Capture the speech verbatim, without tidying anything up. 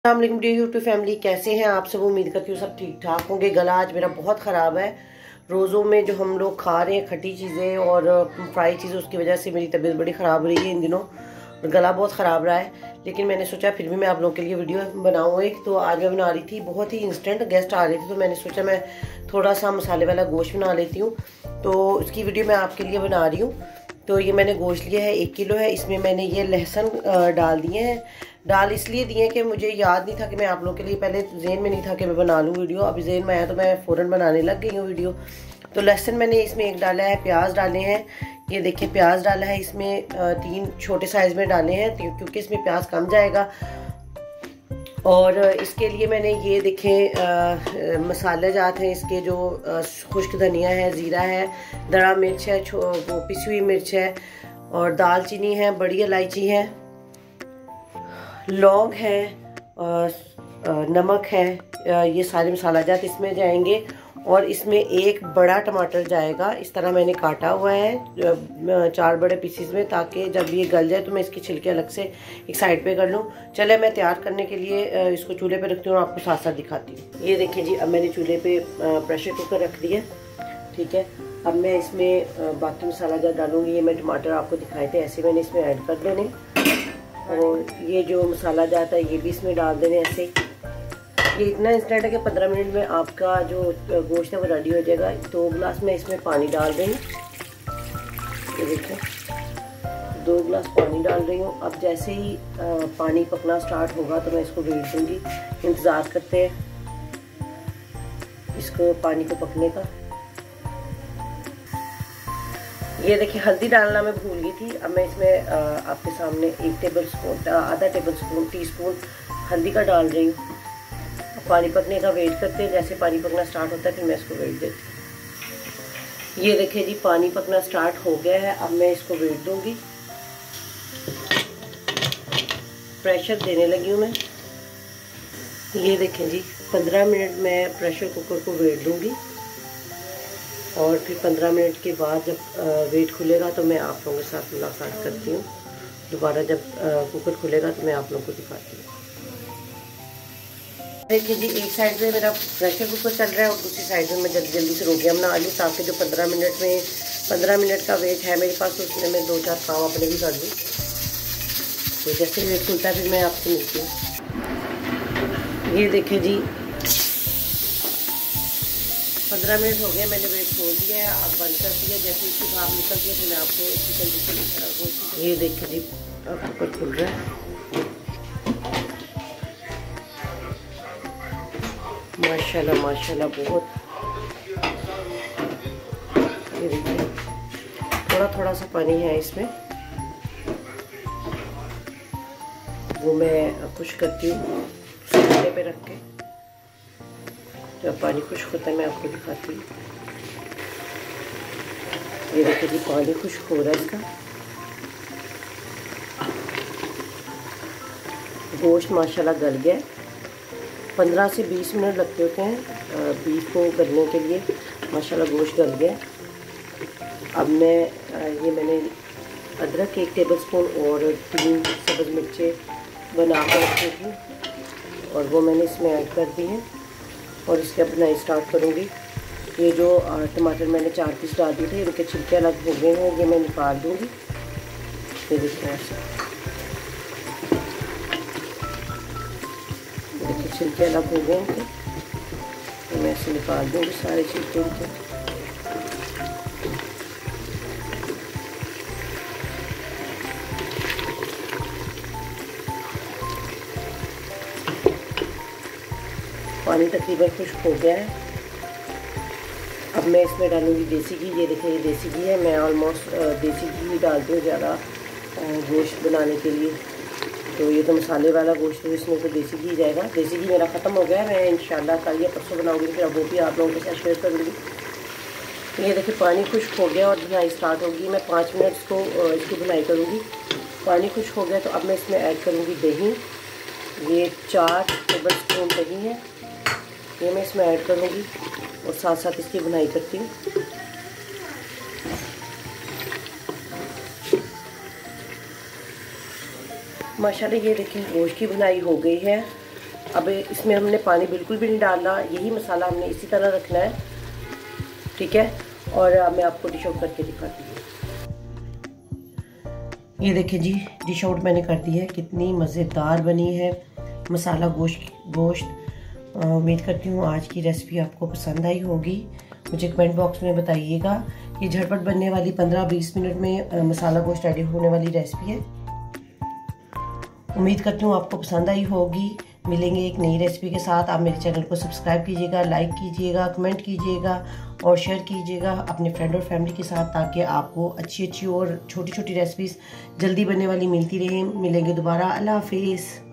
अस्सलाम YouTube family, कैसे हैं आप सब। उम्मीद करती हूँ सब ठीक ठाक होंगे। गला आज मेरा बहुत ख़राब है। रोज़ों में जो हम लोग खा रहे हैं खट्टी चीज़ें और फ्राई चीज़ें, उसकी वजह से मेरी तबीयत बड़ी ख़राब रही है इन दिनों। गला बहुत ख़राब रहा है, लेकिन मैंने सोचा फिर भी मैं आप लोगों के लिए वीडियो बनाऊँ एक। तो आज मैं बना रही थी, बहुत ही इंस्टेंट गेस्ट आ रहे थे, तो मैंने सोचा मैं थोड़ा सा मसाले वाला गोश्त बना लेती हूँ। तो उसकी वीडियो मैं आपके लिए बना रही हूँ। तो ये मैंने गोश्त लिया है, एक किलो है। इसमें मैंने ये लहसुन डाल दिए हैं। डाल इसलिए दिए कि मुझे याद नहीं था कि मैं आप लोगों के लिए, पहले जेहन में नहीं था कि मैं बना लूँ वीडियो। अभी जेहन में आया तो मैं फ़ौरन बनाने लग गई हूँ वीडियो। तो लहसुन मैंने इसमें एक डाला है, प्याज डाले हैं, ये देखिए प्याज डाला है इसमें, तीन छोटे साइज़ में डाले हैं क्योंकि इसमें प्याज कम जाएगा। और इसके लिए मैंने ये देखें मसाले जात हैं इसके, जो खुश्क धनिया है, ज़ीरा है, दड़ा मिर्च है, वो पिसी हुई मिर्च है, और दालचीनी है, बड़ी इलायची है, लौंग है, नमक है। ये सारे मसाला जात इसमें जाएंगे। और इसमें एक बड़ा टमाटर जाएगा, इस तरह मैंने काटा हुआ है चार बड़े पीसीस में, ताकि जब ये गल जाए तो मैं इसके छिलके अलग से एक साइड पे कर लूँ। चले मैं तैयार करने के लिए इसको चूल्हे पे रखती हूँ और आपको साथ साथ दिखाती हूँ। ये देखिए जी, अब मैंने चूल्हे पे प्रेशर कुकर रख दिया, ठीक है। अब मैं इसमें बाकी मसाला जब डालूंगी, ये मैं टमाटर आपको दिखाए थे ऐसे मैंने इसमें ऐड कर देने, और ये जो मसाला जाता है ये भी इसमें डाल देने ऐसे। ये इतना इंस्टेंट है कि पंद्रह मिनट में आपका जो गोश्त है वो रेडी हो जाएगा। दो गिलास में इसमें पानी डाल रही हूँ, ये देखिए दो गिलास पानी डाल रही हूँ। अब जैसे ही पानी पकना स्टार्ट होगा तो मैं इसको भेज दूँगी। इंतज़ार करते हैं इसको, पानी को पकने का। ये देखिए हल्दी डालना मैं भूल गई थी। अब मैं इसमें आपके सामने एक टेबल स्पून, आधा टेबल स्पून टी स्पून हल्दी का डाल रही हूँ। पानी पकने का वेट करते हैं, जैसे पानी पकना स्टार्ट होता है फिर मैं इसको वेट देती हूँ। ये देखिए जी, पानी पकना स्टार्ट हो गया है। अब मैं इसको वेट दूंगी, प्रेशर देने लगी हूँ मैं। ये देखें जी, पंद्रह मिनट मैं प्रेशर कुकर को वेट दूंगी, और फिर पंद्रह मिनट के बाद जब वेट खुलेगा तो मैं आप लोगों के साथ मुलाकात करती हूँ दोबारा। जब कुकर खुलेगा तो मैं आप लोगों को दिखाती हूँ। देखिए जी, एक साइड में मेरा प्रेशर कुकर चल रहा है और दूसरी साइड में मैं जल्दी जल्दी से रोटियां बना लूँ, ताकि जो पंद्रह मिनट में पंद्रह मिनट का वेट है मेरे पास, उसमें मैं दो चार काम अपने भी कर लूँ। तो जैसे वेट खुलता है फिर मैं आपसे मिलती हूँ। ये देखिए जी, पंद्रह मिनट हो गए, मैंने वेट खोल दिया है। अब बंद कर दिया। जैसे इसकी भाप निकलती है फिर मैं आपको चिकन चिकन। ये देखिए जी, अब कुकर खुल रहा है। माशाल्लाह माशाल्लाह बहुत। ये देखिए थोड़ा थोड़ा सा पानी है इसमें, वो मैं खुश करती हूँ चूल्हे पे रख के। जब पानी खुश्क होता है मैं आपको दिखाती हूँ। ये देखिए जी, पानी खुश्क हो रहा है इसका। गोश्त माशाल्लाह गल गया। पंद्रह से बीस मिनट लगते होते हैं बीफ को गलने के लिए। माशाल्लाह गोश्त गल गया। अब मैं ये मैंने अदरक एक टेबलस्पून और तीन सब्ज़ मिर्चें बना कर रखी थी, और वो मैंने इसमें ऐड कर दी हैं, और इसके अब बनाई स्टार्ट करूँगी। ये जो टमाटर मैंने चार पीस डाल दिए थे, इनके छिलके अलग हो गए हैं, ये मैं निकाल दूँगी। ये देखिए ऐसे देखिए छिलके अलग हो गए इनके, तो मैं इसे निकाल दूँगी सारे छिलके इनके। पानी तकरीबन खुश्क हो गया है। अब मैं इसमें डालूँगी देसी घी। ये देखिए ये देसी घी है, मैं ऑलमोस्ट देसी घी डालती हूँ ज़्यादा गोश्त बनाने के लिए। तो ये तो मसाले वाला गोश्त है, इसमें तो देसी घी जाएगा। देसी घी मेरा ख़त्म हो गया है, मैं इंशाल्लाह कल या परसों बनाऊँगी, फिर अब वो भी आप लोगों के साथ शेयर करूँगी। तो ये देखिए पानी खुश्क हो गया और बुनाई स्टार्ट होगी। मैं पाँच मिनट इसको इसकी बुनाई करूँगी। पानी खुश्क हो गया तो अब मैं इसमें ऐड करूँगी दही। ये चार टेबल स्पून दही है, ये मैं इसमें ऐड करूँगी और साथ साथ इसकी बुनाई करती हूँ। माशाल्लाह ये देखिए गोश्त की बुनाई हो गई है। अब इसमें हमने पानी बिल्कुल भी नहीं डालना, यही मसाला हमने इसी तरह रखना है, ठीक है। और मैं आपको डिश आउट करके दिखाती हूँ। ये देखिए जी, डिश आउट मैंने कर दी है, कितनी मज़ेदार बनी है मसाला गोश्त गोश्त। उम्मीद करती हूँ आज की रेसिपी आपको पसंद आई होगी। मुझे कमेंट बॉक्स में बताइएगा। ये झटपट बनने वाली पंद्रह बीस मिनट में मसाला गोश्त रेडी होने वाली रेसिपी है। उम्मीद करती हूँ आपको पसंद आई होगी। मिलेंगे एक नई रेसिपी के साथ। आप मेरे चैनल को सब्सक्राइब कीजिएगा, लाइक कीजिएगा, कमेंट कीजिएगा और शेयर कीजिएगा अपने फ्रेंड और फैमिली के साथ, ताकि आपको अच्छी अच्छी और छोटी छोटी रेसिपीज़ जल्दी बनने वाली मिलती रहें। मिलेंगे दोबारा। अल्लाह हाफिज़।